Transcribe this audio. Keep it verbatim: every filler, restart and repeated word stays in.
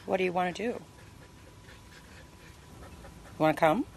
What do you want to do? You want to come?